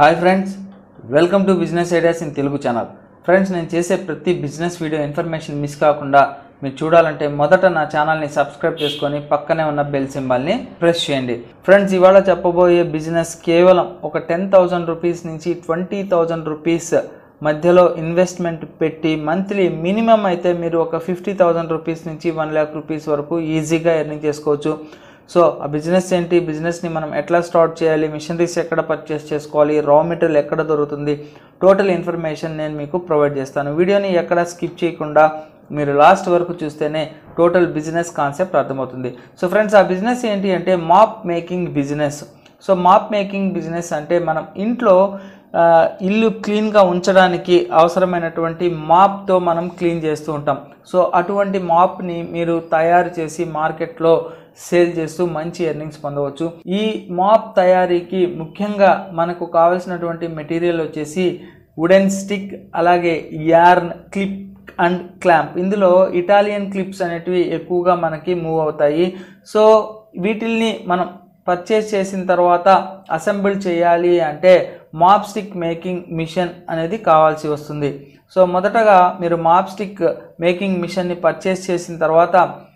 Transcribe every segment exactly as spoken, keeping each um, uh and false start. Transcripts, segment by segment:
Hi friends, welcome to business ideas in Telugu channel. Friends, నేను చేసే ప్రతి బిజినెస్ వీడియో ఇన్ఫర్మేషన్ మిస్ కాకుండా మీరు చూడాలంటే మొదట నా ఛానల్ని సబ్స్క్రైబ్ చేసుకొని పక్కనే ఉన్న బెల్ సింబల్ని ప్రెస్ చేయండి. ఫ్రెండ్స్, ఇవాళ చెప్పబోయే బిజినెస్ కేవలం ఒక టెన్ థౌజండ్ రూపీస్ నుంచి ట్వంటీ థౌజండ్ రూపీస్ మధ్యలో ఇన్వెస్ట్మెంట్ పెట్టి మంత్లీ మినిమం అయితే మీరు ఒక ఫిఫ్టీ థౌజండ్ రూపీస్ నుంచి వన్ ల్యాక్ రూపీస్ వరకు ఈజీగా ఎర్నింగ్ చేసుకోవచ్చు. సో ఆ బిజినెస్ ఏంటి, బిజినెస్ని మనం ఎట్లా స్టార్ట్ చేయాలి, మిషనరీస్ ఎక్కడ పర్చేస్ చేసుకోవాలి, రా మెటీరియల్ ఎక్కడ దొరుకుతుంది, టోటల్ ఇన్ఫర్మేషన్ నేను మీకు ప్రొవైడ్ చేస్తాను. వీడియోని ఎక్కడ స్కిప్ చేయకుండా మీరు లాస్ట్ వరకు చూస్తేనే టోటల్ బిజినెస్ కాన్సెప్ట్ అర్థమవుతుంది. సో ఫ్రెండ్స్, ఆ బిజినెస్ ఏంటి అంటే mop making business. So mop making business అంటే మనం ఇంట్లో ఇల్లు క్లీన్గా ఉంచడానికి అవసరమైనటువంటి మాప్తో మనం క్లీన్ చేస్తూ ఉంటాం. సో అటువంటి మాప్ని మీరు తయారు చేసి మార్కెట్లో సేల్ చేస్తూ మంచి ఎర్నింగ్స్ పొందవచ్చు. ఈ మాప్ తయారీకి ముఖ్యంగా మనకు కావాల్సినటువంటి మెటీరియల్ వచ్చేసి వుడెన్ స్టిక్, అలాగే యార్న్, క్లిప్ అండ్ క్లాంప్. ఇందులో ఇటాలియన్ క్లిప్స్ అనేటివి ఎక్కువగా మనకి మూవ్ అవుతాయి. సో వీటిల్ని మనం పర్చేస్ చేసిన తర్వాత అసెంబుల్ చేయాలి అంటే మాప్ స్టిక్ మేకింగ్ మిషన్ అనేది కావాల్సి వస్తుంది. సో మొదటగా మీరు మాప్ స్టిక్ మేకింగ్ మిషన్ని పర్చేస్ చేసిన తర్వాత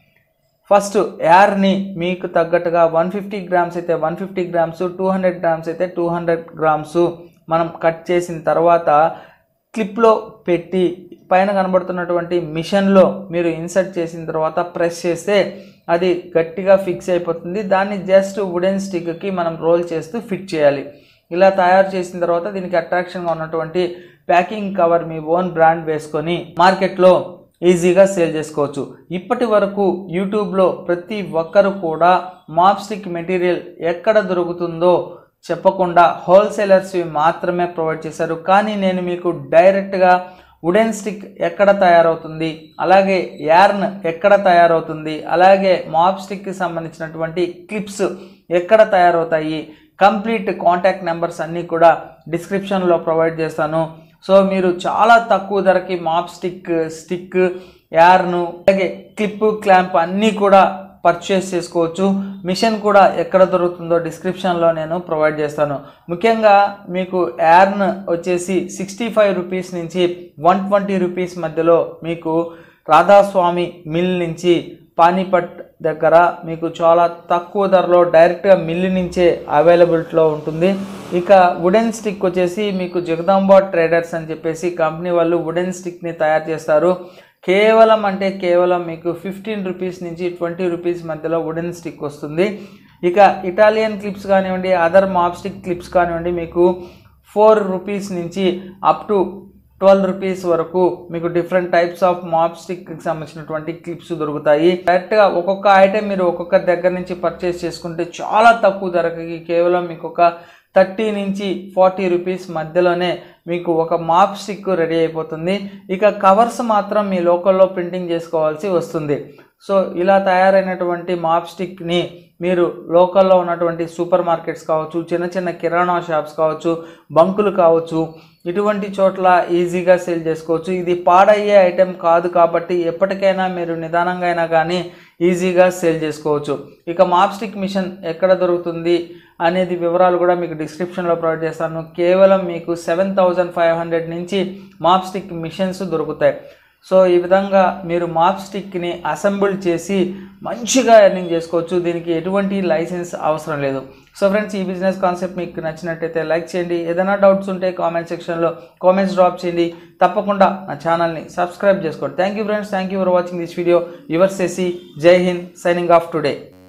ఫస్ట్ యార్ని మీకు తగ్గట్టుగా వన్ ఫిఫ్టీ గ్రామ్స్ అయితే one fifty grams, two hundred grams అయితే టూ హండ్రెడ్ గ్రామ్స్ మనం కట్ చేసిన తర్వాత క్లిప్లో పెట్టి పైన కనబడుతున్నటువంటి మిషన్లో మీరు ఇన్సర్ట్ చేసిన తర్వాత ప్రెస్ చేస్తే అది గట్టిగా ఫిక్స్ అయిపోతుంది. దాన్ని జస్ట్ వుడెన్ స్టిక్కి మనం రోల్ చేస్తూ ఫిట్ చేయాలి. ఇలా తయారు చేసిన తర్వాత దీనికి అట్రాక్షన్గా ఉన్నటువంటి ప్యాకింగ్ కవర్ మీ ఓన్ బ్రాండ్ వేసుకొని మార్కెట్లో ఈజీగా సేల్ చేసుకోవచ్చు. ఇప్పటి వరకు యూట్యూబ్లో ప్రతి ఒక్కరు కూడా మాప్ స్టిక్ మెటీరియల్ ఎక్కడ దొరుకుతుందో చెప్పకుండా హోల్సేలర్స్ మాత్రమే ప్రొవైడ్ చేశారు. కానీ నేను మీకు డైరెక్ట్గా వుడెన్ స్టిక్ ఎక్కడ తయారవుతుంది, అలాగే యార్న్ ఎక్కడ తయారవుతుంది, అలాగే మాప్ స్టిక్కి సంబంధించినటువంటి క్లిప్స్ ఎక్కడ తయారవుతాయి, కంప్లీట్ కాంటాక్ట్ నెంబర్స్ అన్నీ కూడా డిస్క్రిప్షన్లో ప్రొవైడ్ చేస్తాను. సో మీరు చాలా తక్కువ ధరకి మాప్ స్టిక్, స్టిక్, యార్ను, అలాగే క్లిప్, క్లాంప్ అన్నీ కూడా పర్చేస్ చేసుకోవచ్చు. మిషన్ కూడా ఎక్కడ దొరుకుతుందో డిస్క్రిప్షన్లో నేను ప్రొవైడ్ చేస్తాను. ముఖ్యంగా మీకు యార్న్ వచ్చేసి సిక్స్టీ ఫైవ్ రూపీస్ నుంచి వన్ ట్వంటీ రూపీస్ మధ్యలో మీకు రాధాస్వామి మిల్ నుంచి పానీపట్ దగ్గర మీకు చాలా తక్కువ ధరలో డైరెక్ట్గా మిల్లు నుంచే అవైలబిలిటీలో ఉంటుంది. ఇక వుడెన్ స్టిక్ వచ్చేసి మీకు జగదాంబ ట్రేడర్స్ అని చెప్పేసి కంపెనీ వాళ్ళు వుడెన్ స్టిక్ని తయారు చేస్తారు. కేవలం అంటే కేవలం మీకు ఫిఫ్టీన్ రూపీస్ నుంచి ట్వంటీ రూపీస్ మధ్యలో వుడెన్ స్టిక్ వస్తుంది. ఇక ఇటాలియన్ క్లిప్స్ కానివ్వండి, అదర్ మాప్ స్టిక్ క్లిప్స్ కానివ్వండి, మీకు ఫోర్ రూపీస్ నుంచి అప్ టు ట్వెల్వ్ రూపీస్ వరకు మీకు డిఫరెంట్ టైప్స్ ఆఫ్ మాప్ స్టిక్కి సంబంధించినటువంటి క్లిప్స్ దొరుకుతాయి. డైరెక్ట్గా ఒక్కొక్క ఐటెం మీరు ఒక్కొక్క దగ్గర నుంచి పర్చేస్ చేసుకుంటే చాలా తక్కువ ధరకి కేవలం మీకు ఒక థర్టీ నుంచి ఫార్టీ రూపీస్ మధ్యలోనే మీకు ఒక మాప్ స్టిక్ రెడీ అయిపోతుంది. ఇక కవర్స్ మాత్రం మీ లోకల్లో ప్రింటింగ్ చేసుకోవాల్సి వస్తుంది. సో ఇలా తయారైనటువంటి మాప్ స్టిక్ని మీరు లోకల్లో ఉన్నటువంటి సూపర్ మార్కెట్స్ కావచ్చు, చిన్న చిన్న కిరాణా షాప్స్ కావచ్చు, బంకులు కావచ్చు, ఇటువంటి చోట్ల ఈజీగా సేల్ చేసుకోవచ్చు. ఇది పాడయ్యే ఐటెం కాదు కాబట్టి ఎప్పటికైనా మీరు నిదానంగా అయినా కానీ ఈజీగా సేల్ చేసుకోవచ్చు. ఇక మాప్ స్టిక్ మిషన్ ఎక్కడ దొరుకుతుంది అనేది వివరాలు కూడా మీకు డిస్క్రిప్షన్లో ప్రొవైడ్ చేస్తాను. కేవలం మీకు సెవెన్ థౌజండ్ ఫైవ్ హండ్రెడ్ నుంచి మాప్ స్టిక్ మిషన్స్ దొరుకుతాయి. సో ఈ విధంగా మీరు మాప్ స్టిక్ని అసెంబుల్ చేసి మంచిగా ఎర్నింగ్ చేసుకోవచ్చు. దీనికి ఎటువంటి లైసెన్స్ అవసరం లేదు. సో ఫ్రెండ్స్, ఈ బిజినెస్ కాన్సెప్ట్ మీకు నచ్చినట్టయితే లైక్ చేయండి. ఏదైనా డౌట్స్ ఉంటే కామెంట్ సెక్షన్లో కామెంట్స్ డ్రాప్ చేయండి. తప్పకుండా నా ఛానల్ని సబ్స్క్రైబ్ చేసుకోండి. Thank you friends, thank you for watching this video. Your Shashi, జై హింద్, సైనింగ్ ఆఫ్ టుడే.